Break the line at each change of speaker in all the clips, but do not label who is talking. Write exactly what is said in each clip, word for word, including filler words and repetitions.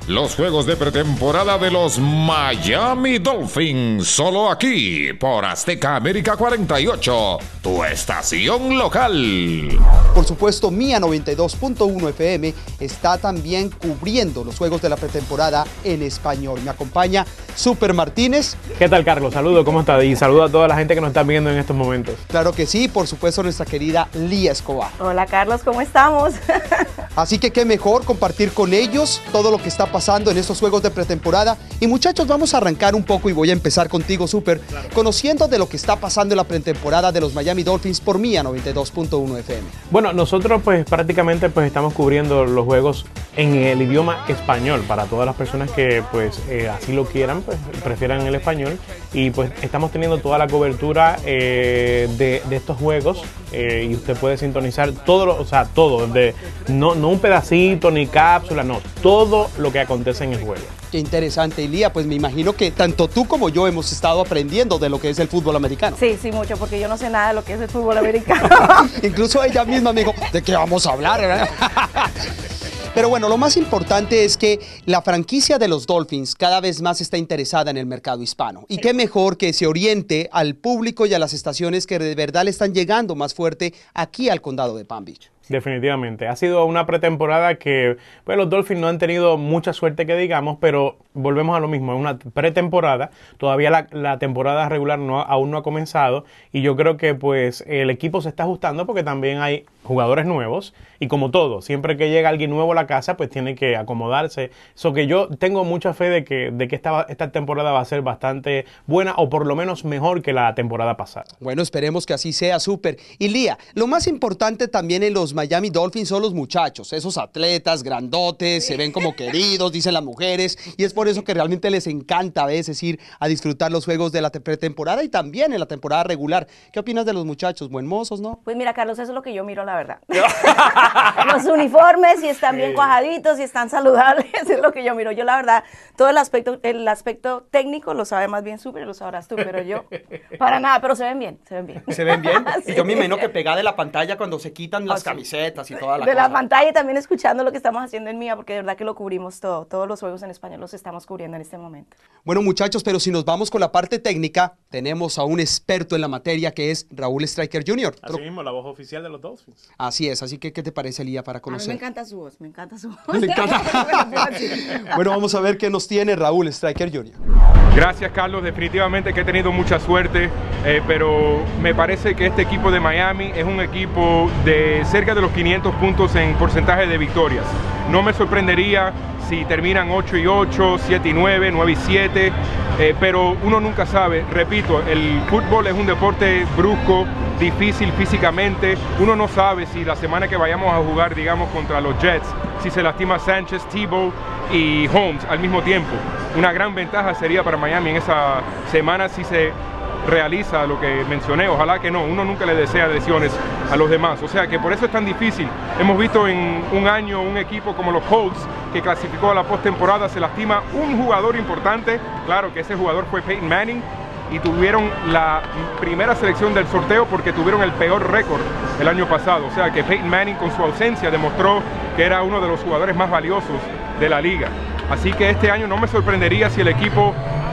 los juegos de pretemporada de los Miami Dolphins, solo aquí por Azteca América cuarenta y ocho, tu estación local.
Por supuesto, Mía noventa y dos punto uno F M está también cubriendo los juegos de la pretemporada en español. Me acompaña Super Martínez.
¿Qué tal, Carlos? Saludo, ¿cómo estás? Y saludo a toda la gente que nos está viendo en estos momentos.
Claro que sí, por supuesto, nuestra querida Lía Escobar.
Hola, Carlos, ¿cómo estamos?
Así que qué mejor compartir con ellos todo lo que está pasando en estos juegos de pretemporada. Y muchachos, vamos a arrancar un poco y voy a empezar contigo, Super, claro, conociendo de lo que está pasando en la pretemporada de los Miami Dolphins por Mía noventa y dos punto uno F M.
Bueno, nosotros pues prácticamente pues estamos cubriendo los juegos en el idioma español para todas las personas que pues eh, así lo quieran, pues prefieran el español, y pues estamos teniendo toda la cobertura eh, de, de estos juegos eh, y usted puede sintonizar todo, lo, o sea, todo, de, no, no un pedacito ni cápsula, no, todo lo que acontece en el juego.
Qué interesante, Ilía, pues me imagino que tanto tú como yo hemos estado aprendiendo de lo que es el fútbol americano.
Sí, sí, mucho, porque yo no sé nada de lo que es el fútbol americano.
Incluso ella misma me dijo, ¿de qué vamos a hablar? ¿verdad? Pero bueno, lo más importante es que la franquicia de los Dolphins cada vez más está interesada en el mercado hispano. Y qué mejor que se oriente al público y a las estaciones que de verdad le están llegando más fuerte aquí al condado de Palm Beach.
Definitivamente. Ha sido una pretemporada que pues, los Dolphins no han tenido mucha suerte que digamos, pero volvemos a lo mismo, es una pretemporada, todavía la, la temporada regular no, aún no ha comenzado, y yo creo que pues el equipo se está ajustando porque también hay jugadores nuevos, y como todo, siempre que llega alguien nuevo a la casa, pues tiene que acomodarse. So que yo tengo mucha fe de que, de que esta, esta temporada va a ser bastante buena, o por lo menos mejor que la temporada pasada.
Bueno, esperemos que así sea, Super. Y Lía, lo más importante también en los Miami Dolphins son los muchachos, esos atletas grandotes, se ven como queridos, dicen las mujeres, y es por eso que realmente les encanta a veces ir a disfrutar los juegos de la pretemporada y también en la temporada regular. ¿Qué opinas de los muchachos? Buen mozos, ¿no?
Pues mira, Carlos, eso es lo que yo miro, la verdad. Los uniformes, si están bien cuajaditos, si están saludables, es lo que yo miro. Yo, la verdad, todo el aspecto, el aspecto técnico lo sabe más bien Super, lo sabrás tú, pero yo, para nada, pero se ven bien, se ven bien.
¿Se ven bien?
Sí.
Y yo me imagino que pegada de la pantalla cuando se quitan las oh, sí. camisetas y toda la
de
cosa.
la pantalla, también escuchando lo que estamos haciendo en Mía, porque de verdad que lo cubrimos todo, todos los juegos en español los estamos cubriendo en este momento.
Bueno, muchachos, pero si nos vamos con la parte técnica, tenemos a un experto en la materia que es Raúl Stryker junior
Así mismo, la voz oficial de los Dolphins.
Así es, así que ¿qué te parece, Lía, para conocer?
A mí me encanta su voz, me encanta su voz.
Me encanta. Bueno, vamos a ver qué nos tiene Raúl Stryker junior
Gracias, Carlos. Definitivamente que he tenido mucha suerte, eh, pero me parece que este equipo de Miami es un equipo de cerca de los quinientos puntos en porcentaje de victorias. No me sorprendería si terminan ocho y ocho, siete y nueve, nueve y siete, eh, pero uno nunca sabe. Repito, el fútbol es un deporte brusco, difícil físicamente. Uno no sabe si la semana que vayamos a jugar, digamos, contra los Jets, si se lastima Sánchez, Tebow y Holmes al mismo tiempo. Una gran ventaja sería para Miami en esa semana si se realiza lo que mencioné. Ojalá que no, uno nunca le desea lesiones a los demás, o sea que por eso es tan difícil. Hemos visto en un año un equipo como los Colts que clasificó a la postemporada, se lastima un jugador importante, claro que ese jugador fue Peyton Manning, y tuvieron la primera selección del sorteo porque tuvieron el peor récord el año pasado, o sea que Peyton Manning con su ausencia demostró que era uno de los jugadores más valiosos de la liga. Así que este año no me sorprendería si el equipo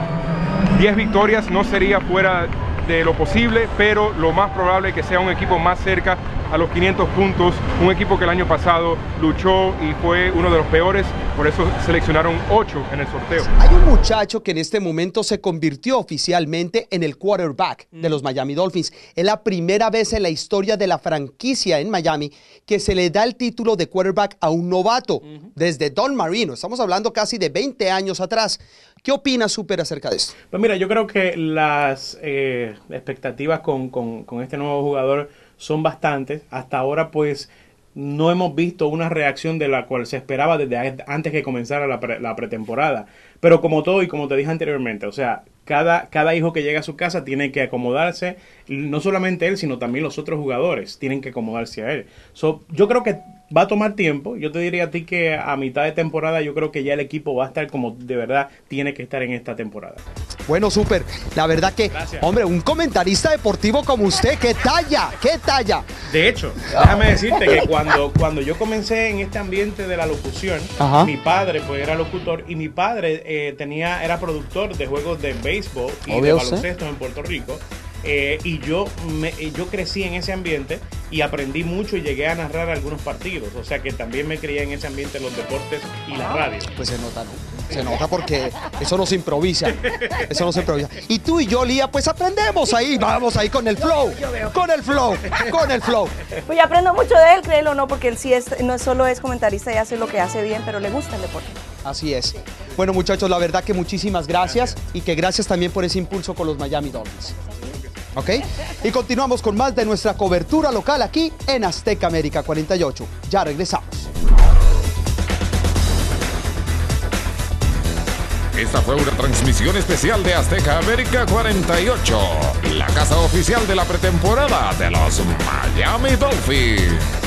diez victorias, no sería fuera de lo posible, pero lo más probable es que sea un equipo más cerca a los quinientos puntos, un equipo que el año pasado luchó y fue uno de los peores, por eso seleccionaron ocho en el sorteo.
Hay un muchacho que en este momento se convirtió oficialmente en el quarterback de los Miami Dolphins. Es la primera vez en la historia de la franquicia en Miami que se le da el título de quarterback a un novato, uh-huh. desde Don Marino. Estamos hablando casi de veinte años atrás. ¿Qué opinas, Super, acerca de esto?
Pues mira, yo creo que las eh, expectativas con, con, con este nuevo jugador son bastantes. Hasta ahora, pues, no hemos visto una reacción de la cual se esperaba desde antes que comenzara la, pre, la pretemporada. Pero como todo y como te dije anteriormente, o sea, cada, cada hijo que llega a su casa tiene que acomodarse. No solamente él, sino también los otros jugadores tienen que acomodarse a él. So, yo creo que va a tomar tiempo. Yo te diría a ti que a mitad de temporada yo creo que ya el equipo va a estar como de verdad tiene que estar en esta temporada.
Bueno, súper. La verdad que,
Gracias.
hombre, un comentarista deportivo como usted, ¡qué talla! ¡Qué talla!
De hecho, déjame decirte que cuando, cuando yo comencé en este ambiente de la locución,
Ajá.
mi padre pues era locutor y mi padre eh, tenía era productor de juegos de béisbol y
¿Oh,
de
ve usted?
baloncesto en Puerto Rico. Eh, y yo me, yo crecí en ese ambiente y aprendí mucho y llegué a narrar algunos partidos. O sea que también me crié en ese ambiente de los deportes y la radio.
Pues se nota, ¿no? Se nota porque eso no se improvisa. Eso no se improvisa. Y tú y yo, Lía, pues aprendemos ahí. Vamos ahí con el flow. Con el flow. Con el flow.
Pues yo aprendo mucho de él, créelo o no, porque él sí es, no solo es comentarista y hace lo que hace bien, pero le gusta el deporte.
Así es. Bueno, muchachos, la verdad que muchísimas gracias. Y que gracias también por ese impulso con los Miami Dolphins. ¿Ok? Y continuamos con más de nuestra cobertura local aquí en Azteca América cuarenta y ocho. Ya regresamos.
Esta fue una transmisión especial de Azteca América cuarenta y ocho, la casa oficial de la pretemporada de los Miami Dolphins.